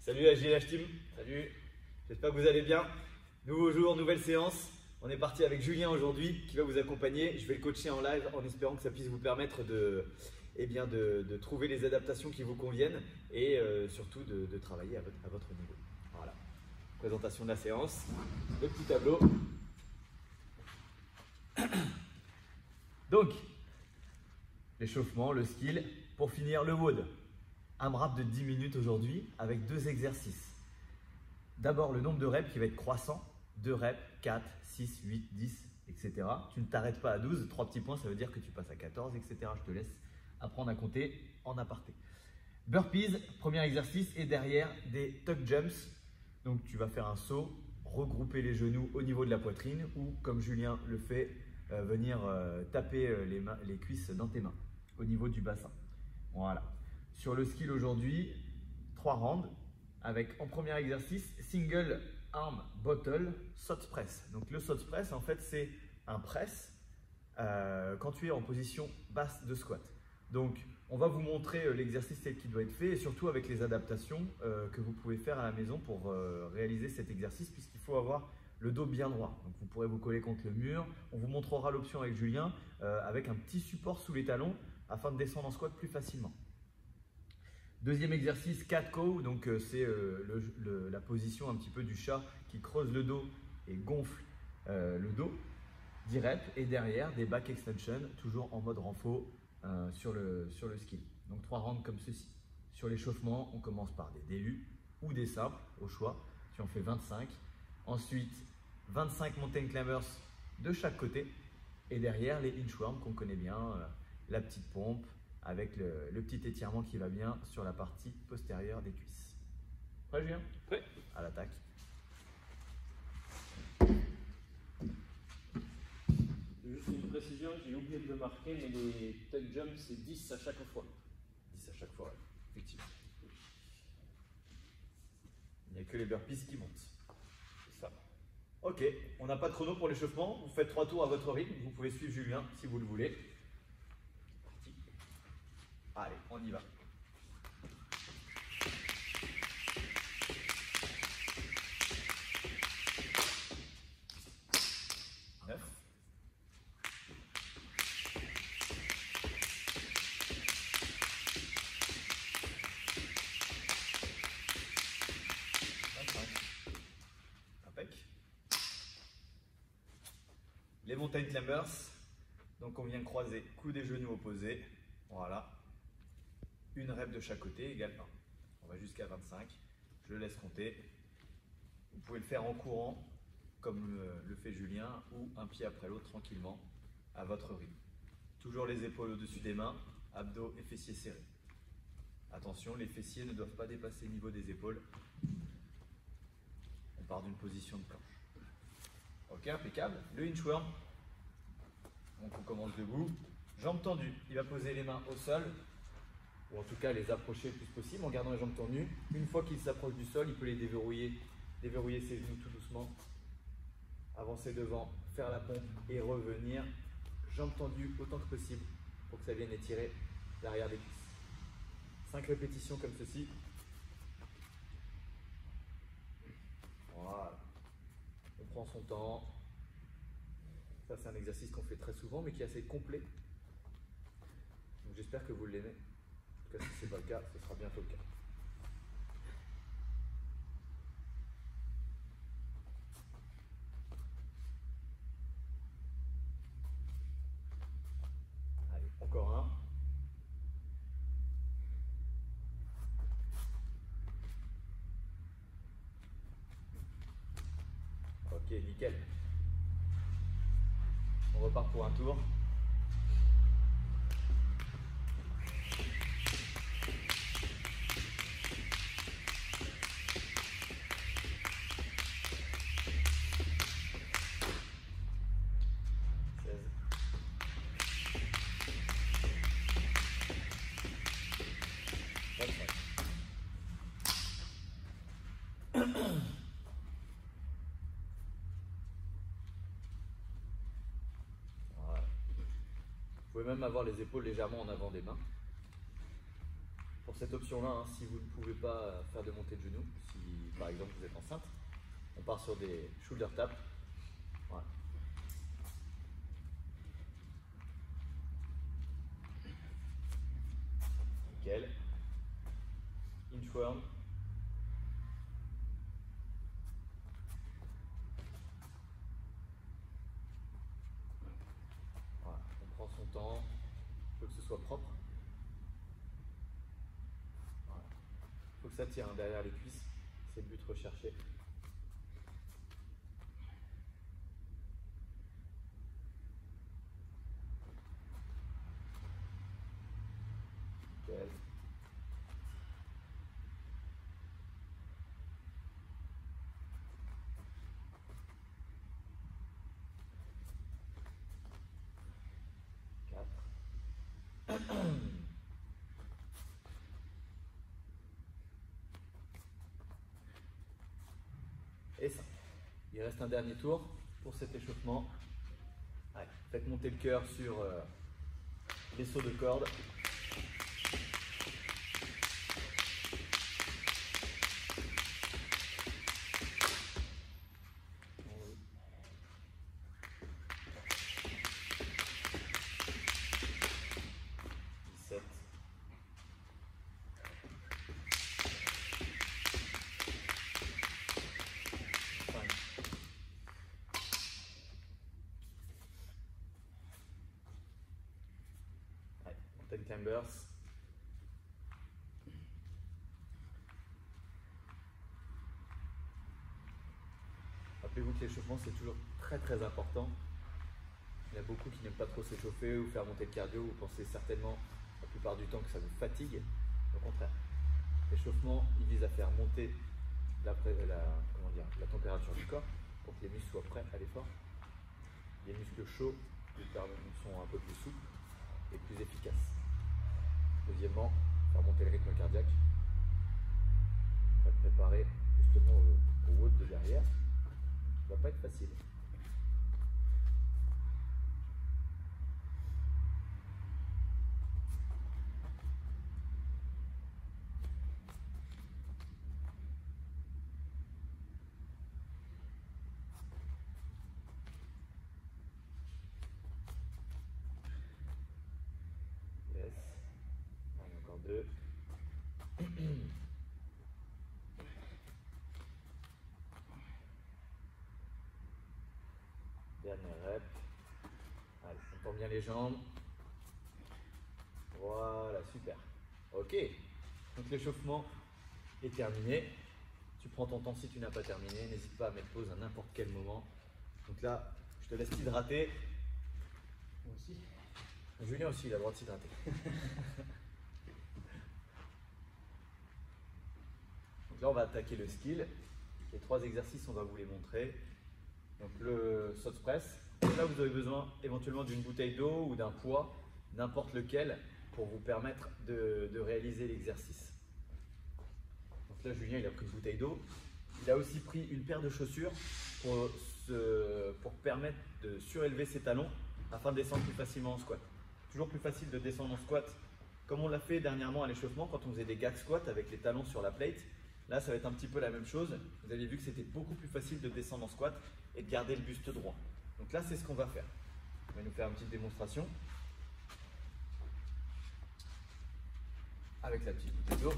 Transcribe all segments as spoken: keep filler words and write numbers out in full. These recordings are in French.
Salut la G L H Team, salut, j'espère que vous allez bien. Nouveau jour, nouvelle séance. On est parti avec Julien aujourd'hui qui va vous accompagner. Je vais le coacher en live en espérant que ça puisse vous permettre de, eh bien de, de trouver les adaptations qui vous conviennent et euh, surtout de, de travailler à votre, à votre niveau. Voilà, présentation de la séance, le petit tableau. Donc, l'échauffement, le skill, pour finir le W O D. Un rap de dix minutes aujourd'hui avec deux exercices. D'abord le nombre de reps qui va être croissant, deux reps, quatre, six, huit, dix, et cetera. Tu ne t'arrêtes pas à douze, trois petits points, ça veut dire que tu passes à quatorze, et cetera. Je te laisse apprendre à compter en aparté. Burpees, premier exercice, et derrière des tuck jumps. Donc tu vas faire un saut, regrouper les genoux au niveau de la poitrine ou comme Julien le fait, euh, venir euh, taper euh, les, mains, les cuisses dans tes mains au niveau du bassin. Voilà. Sur le skill aujourd'hui, trois rounds avec en premier exercice single arm bottle sot press. Donc le sot press en fait c'est un press euh, quand tu es en position basse de squat. Donc on va vous montrer l'exercice tel qu'il doit être fait et surtout avec les adaptations euh, que vous pouvez faire à la maison pour euh, réaliser cet exercice puisqu'il faut avoir le dos bien droit. Donc vous pourrez vous coller contre le mur. On vous montrera l'option avec Julien euh, avec un petit support sous les talons afin de descendre en squat plus facilement. Deuxième exercice, cat cow, donc euh, c'est euh, le, le, la position un petit peu du chat qui creuse le dos et gonfle euh, le dos. dix reps et derrière des back extension, toujours en mode renfort euh, sur, le, sur le skill. Donc trois rounds comme ceci. Sur l'échauffement, on commence par des D U ou des simples au choix. Tu en fais vingt-cinq. Ensuite, vingt-cinq mountain climbers de chaque côté. Et derrière, les inchworms qu'on connaît bien, euh, la petite pompe, avec le, le petit étirement qui va bien sur la partie postérieure des cuisses. Prêt Julien? Prêt. À l'attaque. Juste une précision, j'ai oublié de le marquer, mais les tuck jumps c'est dix à chaque fois. dix à chaque fois, ouais. Effectivement. Il n'y a que les burpees qui montent. C'est ça. Ok, on n'a pas de chrono pour l'échauffement. Vous faites trois tours à votre rythme. Vous pouvez suivre Julien si vous le voulez. Allez, on y va. neuf. vingt-cinq. Impec. Les mountain climbers. Donc on vient croiser coude et genoux opposés. Voilà. Une rep de chaque côté égale un. On va jusqu'à vingt-cinq. Je le laisse compter. Vous pouvez le faire en courant, comme le fait Julien, ou un pied après l'autre tranquillement, à votre rythme. Toujours les épaules au-dessus des mains, abdos et fessiers serrés. Attention, les fessiers ne doivent pas dépasser le niveau des épaules. On part d'une position de planche. Ok, impeccable. Le inchworm. Donc on commence debout. Jambes tendues. Il va poser les mains au sol. Ou en tout cas les approcher le plus possible en gardant les jambes tendues. Une fois qu'il s'approche du sol, il peut les déverrouiller, déverrouiller ses genoux tout doucement, avancer devant, faire la pompe et revenir, jambes tendues autant que possible pour que ça vienne étirer l'arrière des cuisses. cinq répétitions comme ceci. Voilà. On prend son temps. Ça c'est un exercice qu'on fait très souvent mais qui est assez complet. Donc j'espère que vous l'aimez. Si ce n'est pas le cas, ce sera bientôt le cas. Allez, encore un. Ok, nickel. On repart pour un tour. Vous pouvez même avoir les épaules légèrement en avant des mains. pour cette option-là, hein, si vous ne pouvez pas faire de montée de genoux, si par exemple vous êtes enceinte, on part sur des shoulder taps. Voilà. Nickel. Inchworm. Voilà. On prend son temps, il faut que ce soit propre. Voilà. Il faut que ça tire hein, derrière les cuisses, c'est le but recherché. Nickel. Et cinq. Il reste un dernier tour pour cet échauffement. Ouais. Faites monter le cœur sur euh, les sauts de corde. dix-sept. Mountain climbers. Rappelez-vous que l'échauffement c'est toujours très très important. Il y en a beaucoup qui n'aiment pas trop s'échauffer ou faire monter le cardio. Vous pensez certainement la plupart du temps que ça vous fatigue. Au contraire, l'échauffement il vise à faire monter la, la, comment dire, la température du corps pour que les muscles soient prêts à l'effort. Les muscles chauds sont un peu plus souples et plus efficaces. Deuxièmement, faire monter le rythme cardiaque, préparer justement au, au WOD de derrière. Ça ne va pas être facile. Yes. Allez, encore deux. Dernière rep. Allez, on tend bien les jambes. Voilà, super. Ok. Donc l'échauffement est terminé. Tu prends ton temps si tu n'as pas terminé. N'hésite pas à mettre pause à n'importe quel moment. Donc là, je te laisse t'hydrater. Moi aussi. Julien aussi, il a le droit de s'hydrater. Donc là, on va attaquer le skill. Les trois exercices, on va vous les montrer. Donc le saut press. Là, vous avez besoin éventuellement d'une bouteille d'eau ou d'un poids, n'importe lequel, pour vous permettre de, de réaliser l'exercice. Donc là, Julien, il a pris une bouteille d'eau. Il a aussi pris une paire de chaussures pour, se, pour permettre de surélever ses talons afin de descendre plus facilement en squat. Toujours plus facile de descendre en squat, comme on l'a fait dernièrement à l'échauffement quand on faisait des gag squats avec les talons sur la plate. Là, ça va être un petit peu la même chose. Vous avez vu que c'était beaucoup plus facile de descendre en squat et de garder le buste droit. Donc là, c'est ce qu'on va faire. On va nous faire une petite démonstration avec la petite bouteille d'eau.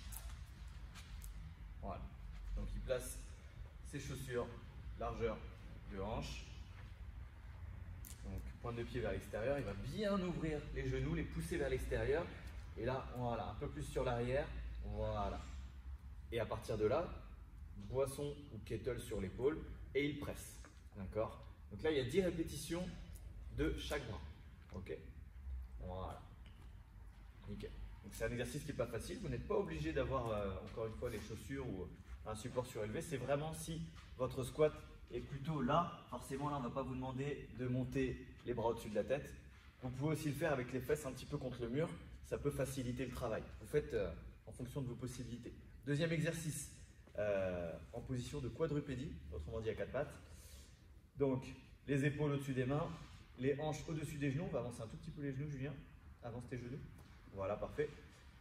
Voilà. Donc il place ses chaussures, largeur de hanche. Donc pointe de pied vers l'extérieur. Il va bien ouvrir les genoux, les pousser vers l'extérieur. Et là, voilà, un peu plus sur l'arrière. Voilà. Et à partir de là, boisson ou kettle sur l'épaule et il presse. D'accord? Donc là, il y a dix répétitions de chaque bras. Ok? Voilà. Nickel. Donc c'est un exercice qui n'est pas facile. Vous n'êtes pas obligé d'avoir, euh, encore une fois, les chaussures ou un support surélevé. C'est vraiment si votre squat est plutôt là. Forcément, là, on ne va pas vous demander de monter les bras au-dessus de la tête. Vous pouvez aussi le faire avec les fesses un petit peu contre le mur. Ça peut faciliter le travail. Vous faites euh, en fonction de vos possibilités. Deuxième exercice, euh, en position de quadrupédie, autrement dit à quatre pattes. Donc, les épaules au-dessus des mains, les hanches au-dessus des genoux. On va avancer un tout petit peu les genoux, Julien. Avance tes genoux. Voilà, parfait.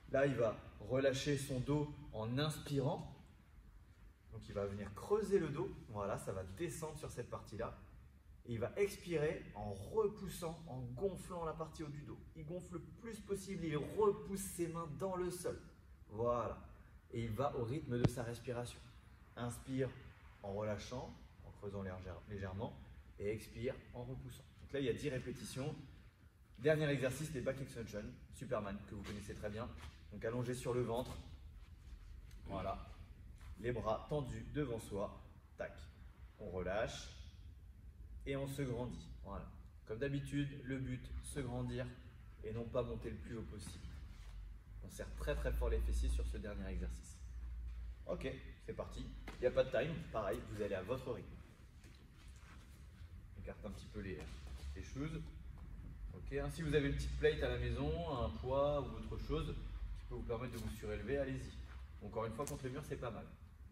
Là, il va relâcher son dos en inspirant. Donc, il va venir creuser le dos. Voilà, ça va descendre sur cette partie-là. Et il va expirer en repoussant, en gonflant la partie haut du dos. Il gonfle le plus possible, il repousse ses mains dans le sol. Voilà. Et il va au rythme de sa respiration. Inspire en relâchant, en creusant légèrement, et expire en repoussant. Donc là, il y a dix répétitions. Dernier exercice, les back extension, Superman, que vous connaissez très bien. Donc allongé sur le ventre. Voilà. Les bras tendus devant soi. Tac. On relâche. Et on se grandit. Voilà. Comme d'habitude, le but, se grandir et non pas monter le plus haut possible. On serre très très fort les fessiers sur ce dernier exercice. Ok, c'est parti. Il n'y a pas de time. Pareil, vous allez à votre rythme. Écarte un petit peu les, les choses. Ok, hein, si vous avez une petite plate à la maison, un poids ou autre chose qui peut vous permettre de vous surélever, allez-y. Encore une fois, contre le mur, c'est pas mal.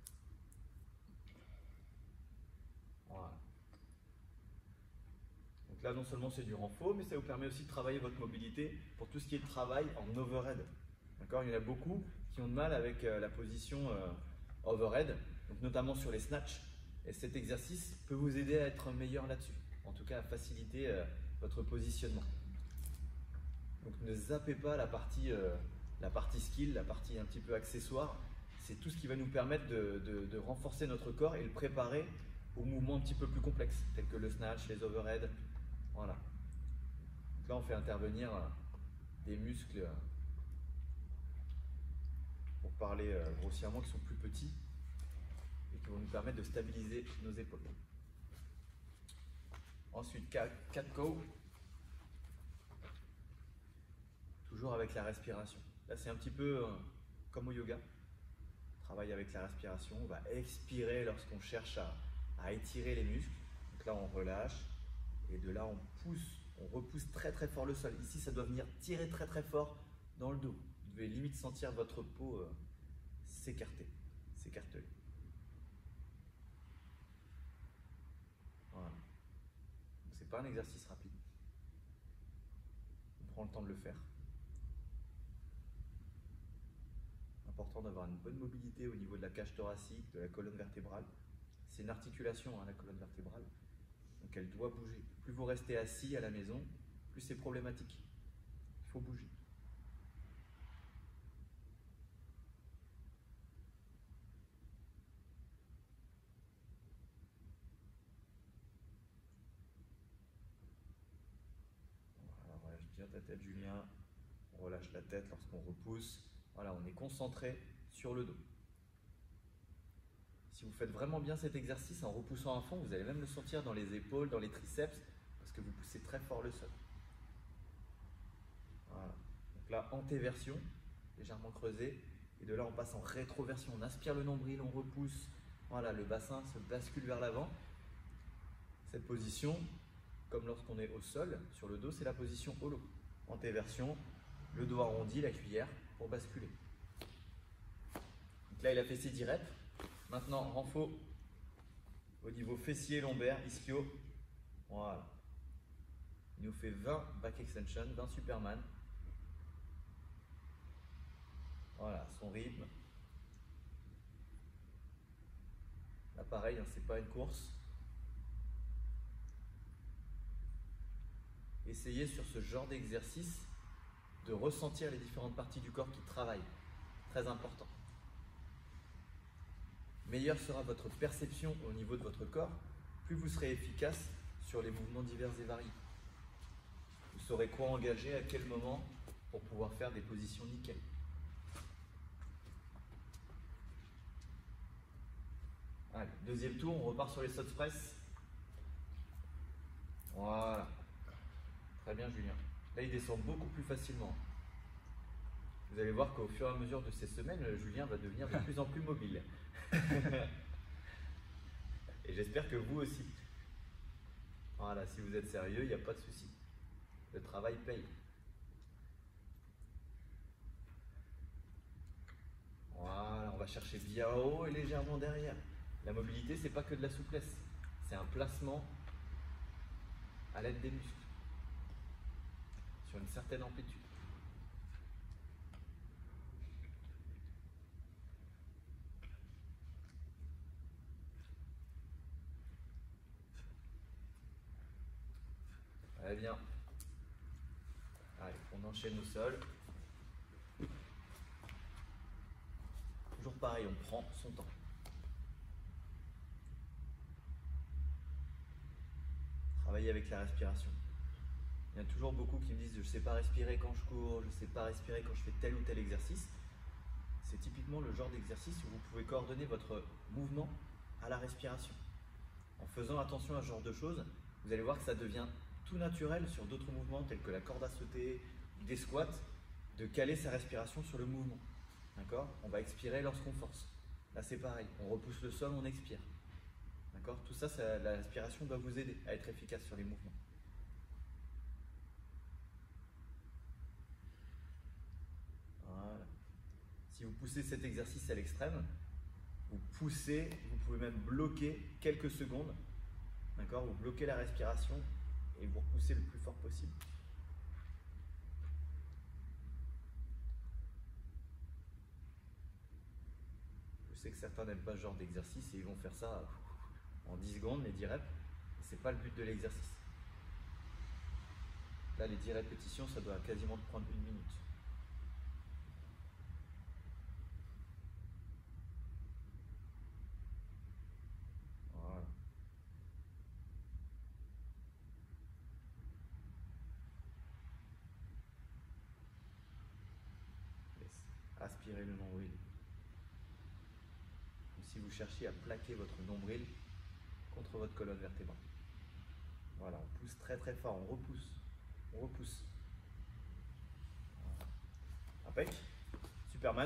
Voilà. Donc là, non seulement c'est du renfort, mais ça vous permet aussi de travailler votre mobilité pour tout ce qui est travail en overhead. D'accord ? Il y en a beaucoup qui ont de mal avec euh, la position euh, overhead, donc notamment sur les snatchs. Et cet exercice peut vous aider à être meilleur là-dessus. En tout cas, à faciliter euh, votre positionnement. Donc ne zappez pas la partie, euh, la partie skill, la partie un petit peu accessoire. C'est tout ce qui va nous permettre de, de, de renforcer notre corps et le préparer aux mouvements un petit peu plus complexes, tels que le snatch, les overhead. Voilà. Donc là, on fait intervenir des muscles, pour parler grossièrement, qui sont plus petits et qui vont nous permettre de stabiliser nos épaules. Ensuite, cat cow. Toujours avec la respiration. Là, c'est un petit peu comme au yoga. On travaille avec la respiration. On va expirer lorsqu'on cherche à, à étirer les muscles. Donc là, on relâche. Et de là, on pousse, on repousse très très fort le sol. Ici, ça doit venir tirer très très fort dans le dos. Vous devez limite sentir votre peau euh, s'écarter, s'écarteler. Voilà. Donc, c'est pas un exercice rapide. On prend le temps de le faire. Important d'avoir une bonne mobilité au niveau de la cage thoracique, de la colonne vertébrale. C'est une articulation, hein, la colonne vertébrale. Donc elle doit bouger. Plus vous restez assis à la maison, plus c'est problématique. Il faut bouger. Voilà, on relâche bien ta tête, Julien. On relâche la tête lorsqu'on repousse. Voilà, on est concentré sur le dos. Si vous faites vraiment bien cet exercice en repoussant à fond, vous allez même le sentir dans les épaules, dans les triceps, parce que vous poussez très fort le sol. Voilà. Donc là, antéversion, légèrement creusé, et de là on passe en rétroversion. On inspire le nombril, on repousse. Voilà, le bassin se bascule vers l'avant. Cette position, comme lorsqu'on est au sol, sur le dos, c'est la position holo. Antéversion, le dos arrondi, la cuillère, pour basculer. Donc là, il a fait ses dix reps. Maintenant, renfort au niveau fessier, lombaire, ischio. Voilà. Il nous fait vingt back extension, vingt Superman. Voilà, son rythme. Là, pareil, hein, c'est pas une course. Essayez sur ce genre d'exercice de ressentir les différentes parties du corps qui travaillent. Très important. Meilleure sera votre perception au niveau de votre corps, plus vous serez efficace sur les mouvements divers et variés. Vous saurez quoi engager, à quel moment, pour pouvoir faire des positions nickel. Allez, deuxième tour, on repart sur les sauts press. Voilà. Très bien, Julien. Là, il descend beaucoup plus facilement. Vous allez voir qu'au fur et à mesure de ces semaines, Julien va devenir de plus en plus mobile. Et j'espère que vous aussi. Voilà, si vous êtes sérieux, il n'y a pas de souci. Le travail paye. Voilà, on va chercher bien haut et légèrement derrière. La mobilité, c'est pas que de la souplesse. C'est un placement à l'aide des muscles. Sur une certaine amplitude. Très bien. Allez, on enchaîne au sol. Toujours pareil, on prend son temps. Travailler avec la respiration. Il y a toujours beaucoup qui me disent je ne sais pas respirer quand je cours, je ne sais pas respirer quand je fais tel ou tel exercice. C'est typiquement le genre d'exercice où vous pouvez coordonner votre mouvement à la respiration. En faisant attention à ce genre de choses, vous allez voir que ça devient tout naturel sur d'autres mouvements tels que la corde à sauter, des squats, de caler sa respiration sur le mouvement. D'accord? On va expirer lorsqu'on force. Là c'est pareil, on repousse le sol, on expire. D'accord? Tout ça, ça, la respiration doit vous aider à être efficace sur les mouvements. Voilà. Si vous poussez cet exercice à l'extrême, vous poussez, vous pouvez même bloquer quelques secondes. D'accord? Vous bloquez la respiration et vous repoussez le plus fort possible. Je sais que certains n'aiment pas ce genre d'exercice et ils vont faire ça en dix secondes, les dix reps. Ce n'est pas le but de l'exercice. Là, les dix répétitions, ça doit quasiment te prendre une minute. Voilà. Laisse aspirer le nombril. Comme si vous cherchiez à plaquer votre nombril contre votre colonne vertébrale. Voilà, on pousse très très fort, on repousse, on repousse. Voilà. Impec. Superman.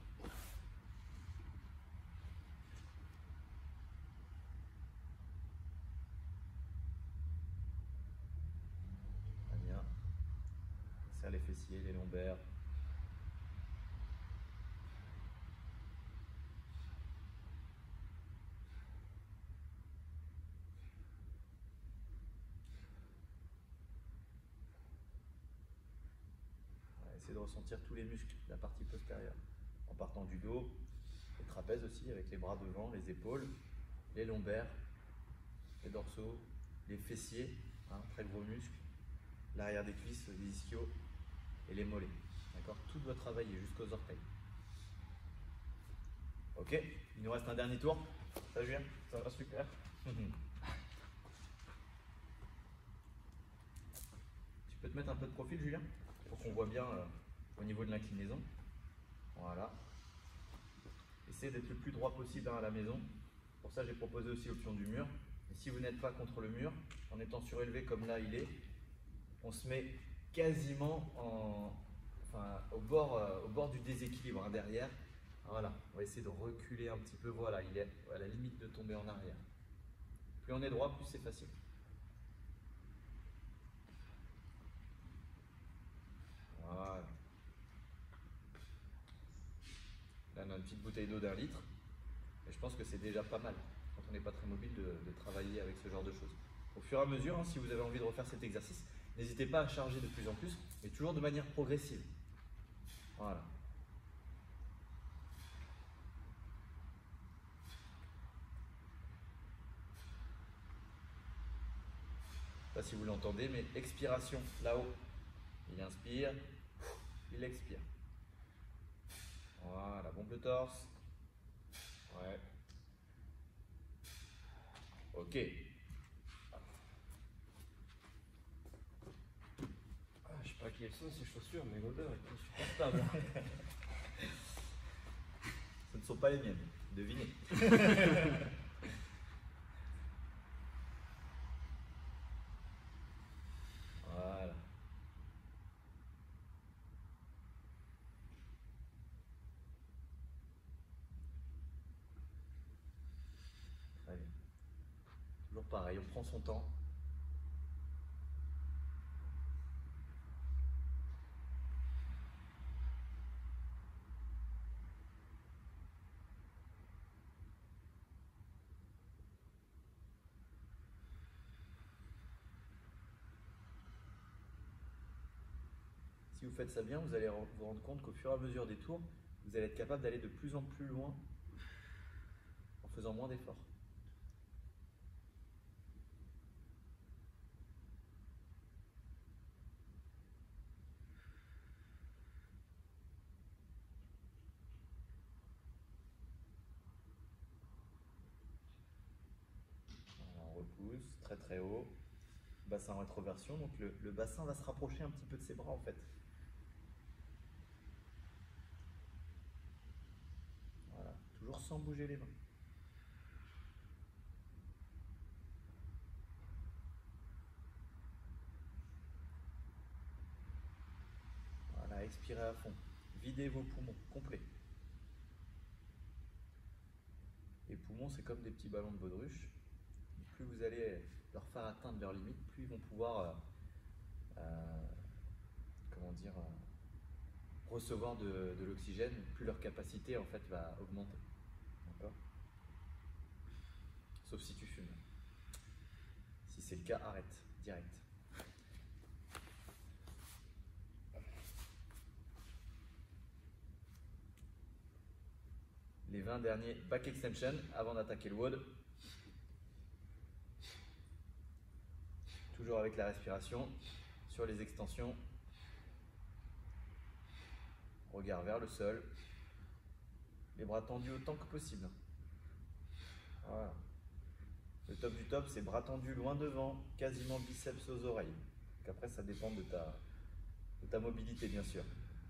Très bien. On serre les fessiers, les lombaires. Essayez de ressentir tous les muscles de la partie postérieure. En partant du dos, les trapèzes aussi, avec les bras devant, les épaules, les lombaires, les dorsaux, les fessiers, hein, très gros muscles, l'arrière des cuisses, les ischios et les mollets. D'accord? Tout doit travailler jusqu'aux orteils. Ok, il nous reste un dernier tour. Ça, Julien? Ça va super. Tu peux te mettre un peu de profil, Julien, pour qu'on voit bien euh, au niveau de l'inclinaison. Voilà. Essayez d'être le plus droit possible hein, à la maison. Pour ça, j'ai proposé aussi l'option du mur. Et si vous n'êtes pas contre le mur, en étant surélevé comme là il est, on se met quasiment en, enfin, au, bord, euh, au bord du déséquilibre hein, derrière. Voilà, on va essayer de reculer un petit peu. Voilà, il est à la limite de tomber en arrière. Plus on est droit, plus c'est facile. Voilà. Là, on a une petite bouteille d'eau d'un litre. Et je pense que c'est déjà pas mal, quand on n'est pas très mobile, de, de travailler avec ce genre de choses. Au fur et à mesure, hein, si vous avez envie de refaire cet exercice, n'hésitez pas à charger de plus en plus, mais toujours de manière progressive. Voilà. Je ne sais pas si vous l'entendez, mais expiration là-haut. Il inspire, il expire. Voilà, bombe le torse. Ouais. Ok. Ah, je sais pas qui sont ces chaussures, mais l'odeur est insupportable. Ce ne sont pas les miennes, devinez. Voilà. Très bien. Toujours pareil, on prend son temps. Si vous faites ça bien, vous allez vous rendre compte qu'au fur et à mesure des tours, vous allez être capable d'aller de plus en plus loin en faisant moins d'efforts. pouce, très très haut. Bassin en rétroversion, donc le, le bassin va se rapprocher un petit peu de ses bras en fait. Voilà, toujours sans bouger les mains. Voilà, expirez à fond. Videz vos poumons complets. Les poumons, c'est comme des petits ballons de baudruche. Plus vous allez leur faire atteindre leurs limites, plus ils vont pouvoir euh, euh, comment dire, euh, recevoir de, de l'oxygène, plus leur capacité en fait va augmenter. D'accord ? Sauf si tu fumes. Si c'est le cas, arrête, direct. Les vingt derniers back extension avant d'attaquer le W O D. Toujours avec la respiration sur les extensions. Regard vers le sol. Les bras tendus autant que possible. Voilà. Le top du top, c'est bras tendus loin devant, quasiment biceps aux oreilles. Donc après, ça dépend de ta, de ta mobilité, bien sûr.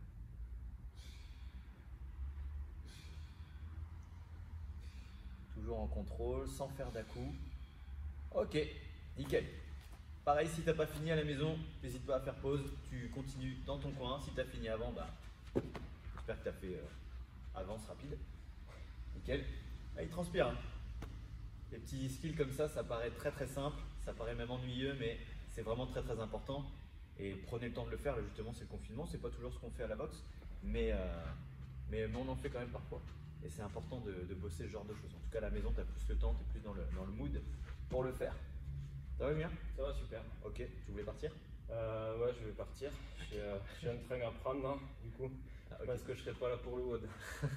Toujours en contrôle, sans faire d'à-coups. Ok, nickel. Pareil, si tu n'as pas fini à la maison, n'hésite pas à faire pause. Tu continues dans ton coin. Si tu as fini avant, bah, j'espère que tu as fait euh, avance rapide. Nickel. Ah, il transpire. Hein. Les petits skills comme ça, ça paraît très très simple. Ça paraît même ennuyeux, mais c'est vraiment très très important. Et prenez le temps de le faire. Là, justement, c'est le confinement. C'est pas toujours ce qu'on fait à la boxe. Mais, euh, mais, mais on en fait quand même parfois. Et c'est important de, de bosser ce genre de choses. En tout cas, à la maison, tu as plus le temps, tu es plus dans le, dans le mood pour le faire. Ça va bien? Ça va super. Ok, tu voulais partir? euh, Ouais, je vais partir. J'ai euh, un train à prendre, hein, du coup. Ah, okay. Parce que je serai pas là pour le W O D.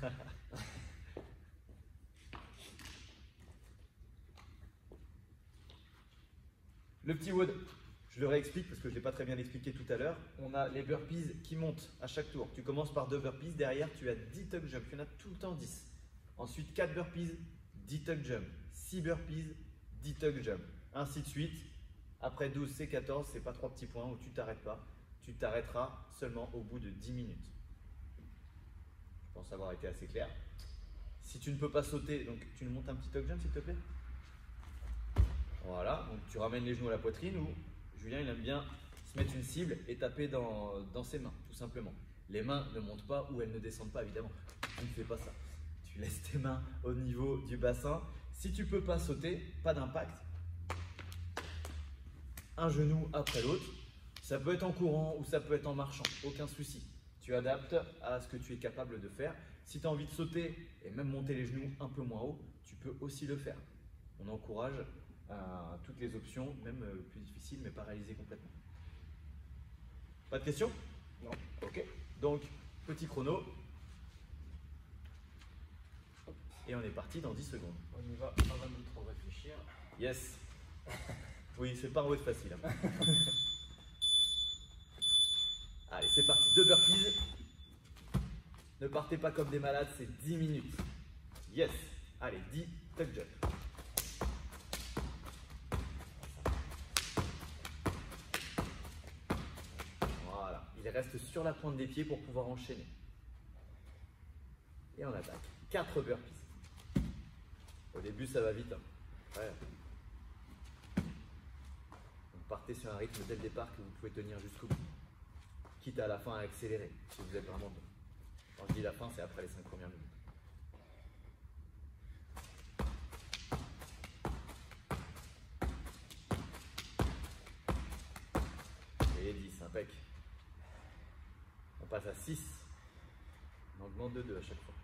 Le petit W O D, je le réexplique parce que je ne l'ai pas très bien expliqué tout à l'heure. On a les burpees qui montent à chaque tour. Tu commences par deux burpees, derrière tu as dix tuck jumps, il y en a tout le temps dix. Ensuite quatre burpees, dix tuck jumps, six burpees, dix tuck jumps, ainsi de suite. Après douze, c'est quatorze, c'est pas trois petits points où tu t'arrêtes pas. Tu t'arrêteras seulement au bout de dix minutes. Je pense avoir été assez clair. Si tu ne peux pas sauter, donc tu nous montes un petit tuck jump s'il te plaît. Voilà, donc tu ramènes les genoux à la poitrine ou Julien il aime bien se mettre une cible et taper dans, dans ses mains, tout simplement. Les mains ne montent pas ou elles ne descendent pas évidemment. Tu ne fais pas ça. Tu laisses tes mains au niveau du bassin. Si tu ne peux pas sauter, pas d'impact. Un genou après l'autre. Ça peut être en courant ou ça peut être en marchant, aucun souci. Tu adaptes à ce que tu es capable de faire. Si tu as envie de sauter et même monter les genoux un peu moins haut, tu peux aussi le faire. On encourage à toutes les options, même plus difficiles, mais pas réalisées complètement. Pas de questions? Non. Ok. Donc, petit chrono. Et on est parti dans dix secondes. On y va avant de trop réfléchir. Yes. Oui, c'est pas un W O D facile. Hein. Allez, c'est parti. Deux burpees. Ne partez pas comme des malades, c'est dix minutes. Yes. Allez, dix tuck jump. Voilà. Il reste sur la pointe des pieds pour pouvoir enchaîner. Et on attaque. quatre burpees. Au début, ça va vite. Hein. Ouais. Donc, partez sur un rythme dès le départ que vous pouvez tenir jusqu'au bout. Quitte à la fin à accélérer, si vous êtes vraiment bon. Quand je dis la fin, c'est après les cinq premières minutes. Et dix, impec. On passe à six. On augmente de deux à chaque fois.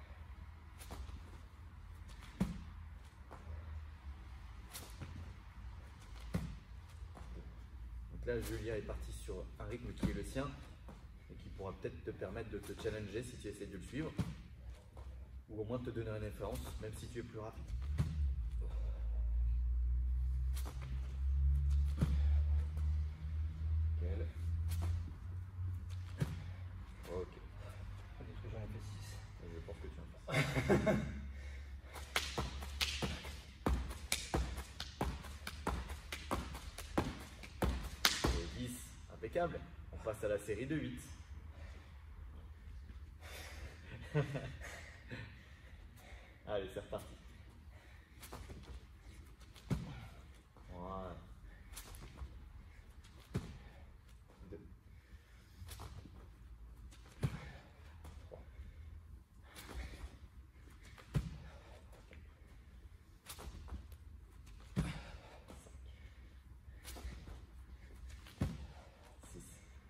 Donc là, Julien est parti sur un rythme qui est le sien et qui pourra peut-être te permettre de te challenger si tu essaies de le suivre ou au moins de te donner une référence, même si tu es plus rapide. Nickel. Ok. Est-ce que j'en ai fait six? Je pense que tu en fais. Impeccable. On passe à la série de huit. Allez, c'est reparti. Voilà. Deux. Trois. Six.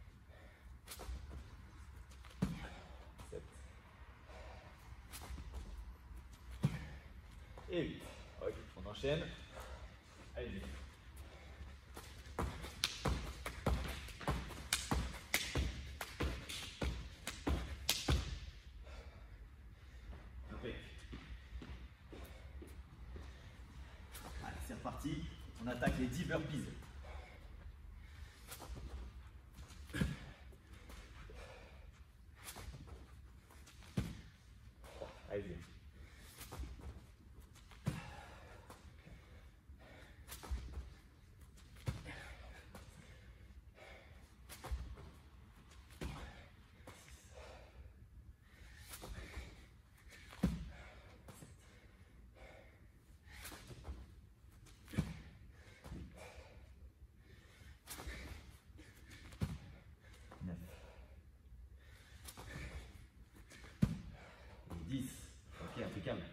Sept. Et huit. Ok, on enchaîne. Allez. Impec. Allez, c'est reparti. On attaque les dix burpees. Allez, viens. dix. Ok, impeccable.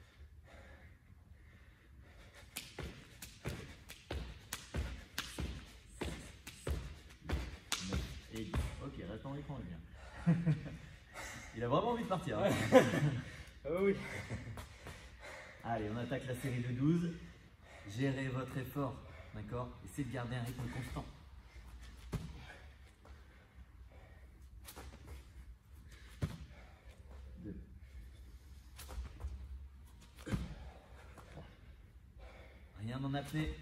neuf et dix. Ok, reste en écran, bien. Il a vraiment envie de partir. Hein. Oh oui. Allez, on attaque la série de douze. Gérez votre effort, d'accord? Essayez de garder un rythme constant. deux. Rien en apnée.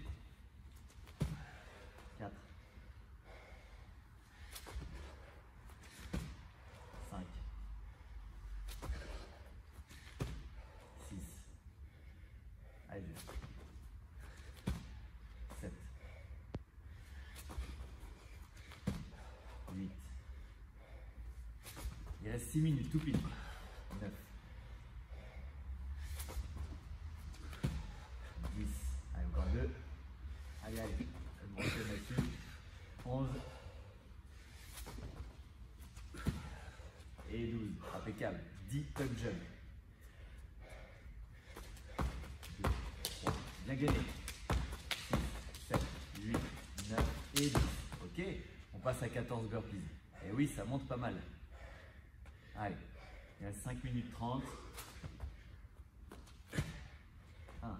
quatre. cinq. six. Allez, deux. sept. huit. Il reste six minutes, tout pile. neuf. dix. Allez, encore deux. Allez, allez. Je me retiens là-dessus. onze. Et douze. Impeccable. dix tuck jump. deux, trois. Bien gagné. six, sept, huit, neuf et dix. Ok. On passe à quatorze burpees. Et oui, ça monte pas mal. Allez. Il reste cinq minutes trente. un.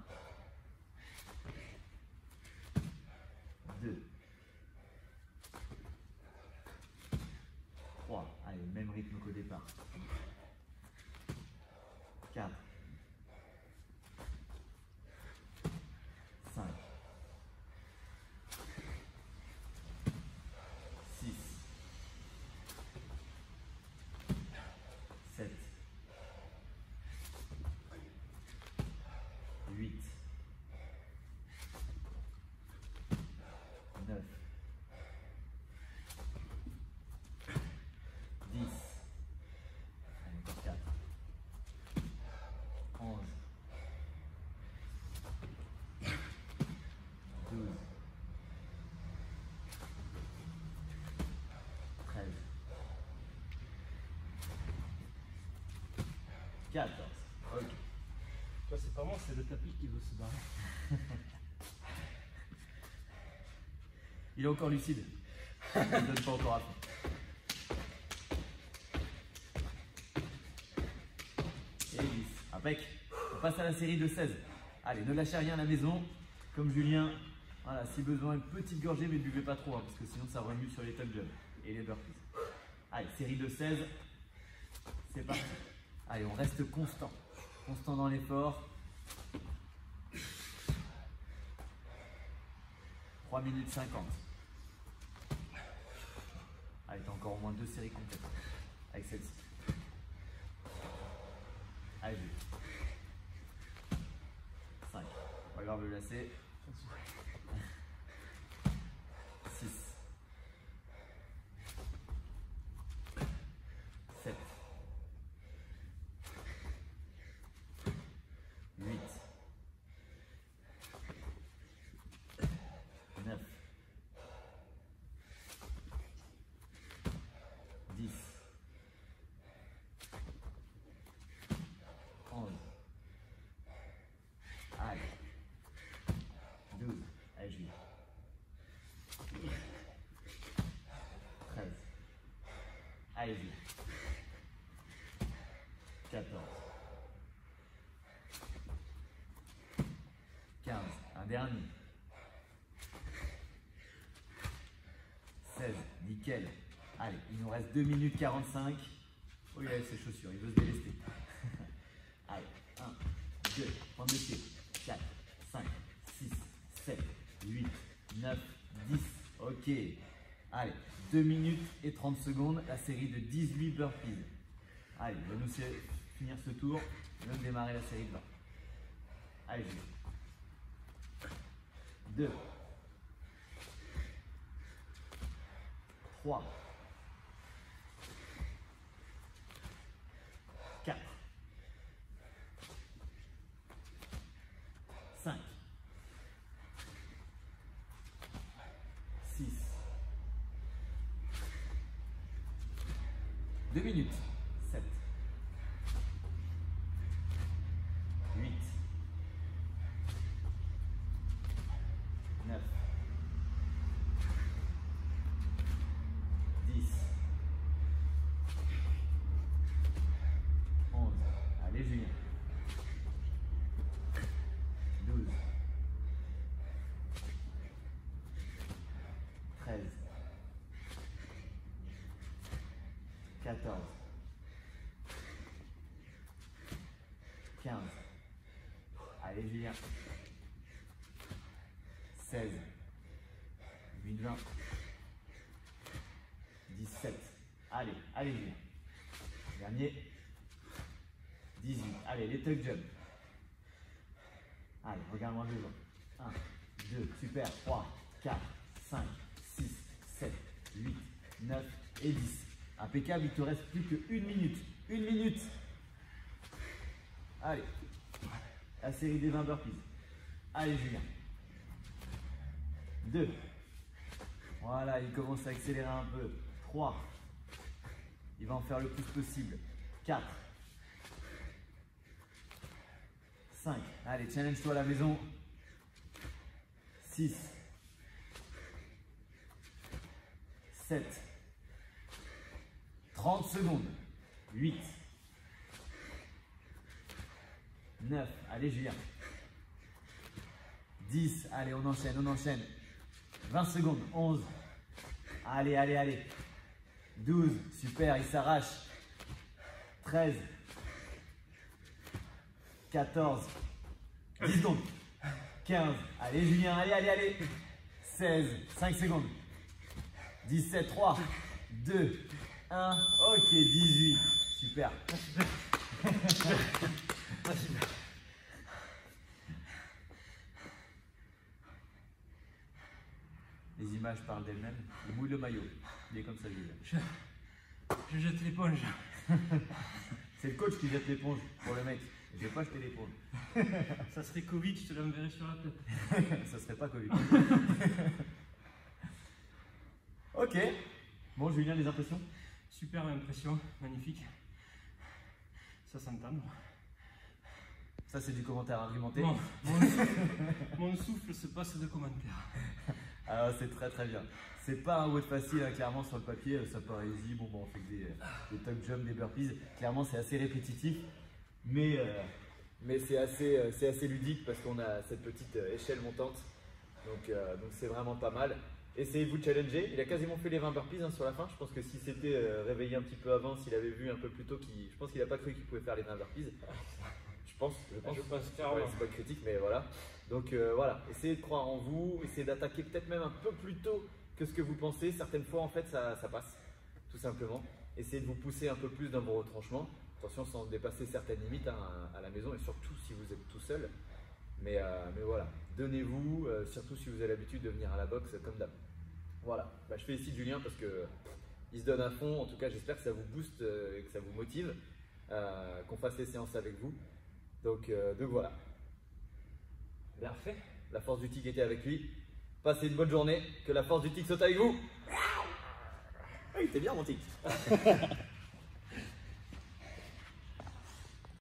deux. trois. Allez, même rythme qu'au départ. quatre. cinq. six. sept. huit. neuf. dix. Allez, encore quatre. onze. douze. treize. quatorze. Ok. Toi, c'est pas moi, c'est le tapis qui veut se barrer. Il est encore lucide. Il ne donne pas encore à fond. Et dix. Impec. On passe à la série de seize. Allez, ne lâchez rien à la maison. Comme Julien, voilà, si besoin, une petite gorgée, mais ne buvez pas trop, hein, parce que sinon ça remue sur les tuck jumps et les burpees. Allez, série de seize. C'est parti. Allez, on reste constant. Constant dans l'effort. trois minutes cinquante. Allez, t'as encore au moins deux séries complètes avec celle-ci. Allez, je cinq. Pas grave le lacet. six. Allez-y. quatorze. quinze. Un dernier. seize. Nickel. Allez, il nous reste deux minutes quarante-cinq. Oh, il a ses chaussures, il veut se délester. Allez, un, deux, prendre le pied. quatre, cinq, six, sept, huit, neuf, dix. Ok. Allez, deux minutes et trente secondes, la série de dix-huit burpees. Allez, on va nous finir ce tour, on va démarrer la série de vingt. Allez, je vais. deux, trois, quatre, cinq, six, deux minutes, sept, huit, neuf, dix, onze, allez Julien, douze, treize, quatorze, quinze, allez Julien, seize, huit, vingt, dix-sept, allez, allez Julien, dernier, dix-huit, allez les tuck jump, allez regarde-moi devant, un, deux, super, trois, quatre, cinq, six, sept, huit, neuf et dix. Impeccable, il te reste plus qu'une minute. Une minute. Allez. La série des vingt burpees. Allez, Julien. deux. Voilà, il commence à accélérer un peu. trois. Il va en faire le plus possible. quatre. cinq. Allez, challenge-toi à la maison. six. sept. trente secondes. huit. neuf. Allez, Julien. dix. Allez, on enchaîne, on enchaîne. vingt secondes. onze. Allez, allez, allez. douze. Super, il s'arrache. treize. quatorze. dix secondes. quinze. Allez, Julien, allez, allez, allez. seize. cinq secondes. dix-sept. trois. deux. un. Ok, dix-huit. Super. Les images parlent d'elles-mêmes. Il mouille le maillot. Il est comme ça, Julien. Je, je jette l'éponge. C'est le coach qui jette l'éponge pour le mec. Je vais pas jeter l'éponge. Ça serait Covid, je te l'enverrai sur la tête. Ça serait pas Covid. Ok. Bon, Julien, les impressions? Super impression, magnifique. Ça s'entend. Ça, c'est du commentaire argumenté. Bon, mon, souffle, mon souffle se passe de commentaires. Alors, c'est très très bien. C'est pas un WOD facile, hein, clairement, sur le papier. Ça paraît easy. Bon, bon on fait que des, des tuck jumps, des burpees. Clairement, c'est assez répétitif. Mais, euh, mais c'est assez, euh, c'est assez ludique parce qu'on a cette petite euh, échelle montante. Donc, euh, donc c'est vraiment pas mal. Essayez de vous challenger. Il a quasiment fait les vingt burpees hein, sur la fin. Je pense que s'il s'était euh, réveillé un petit peu avant, s'il avait vu un peu plus tôt, qu'il, je pense qu'il n'a pas cru qu'il pouvait faire les vingt burpees. Je pense. Je pense. Je pense Ouais, clairement. c'est pas critique, mais voilà. Donc euh, voilà, essayez de croire en vous, essayez d'attaquer peut-être même un peu plus tôt que ce que vous pensez. Certaines fois, en fait, ça, ça passe, tout simplement. Essayez de vous pousser un peu plus dans vos retranchements. Attention, sans dépasser certaines limites hein, à la maison et surtout si vous êtes tout seul. Mais, euh, mais voilà, donnez-vous, euh, surtout si vous avez l'habitude de venir à la boxe comme d'hab. Voilà, bah, je félicite Julien parce que il se donne à fond. En tout cas, j'espère que ça vous booste euh, et que ça vous motive, euh, qu'on fasse les séances avec vous. Donc, euh, donc voilà. Parfait. La force du tic était avec lui. Passez une bonne journée. Que la force du tic saute avec vous. Ah, il était bien mon tic.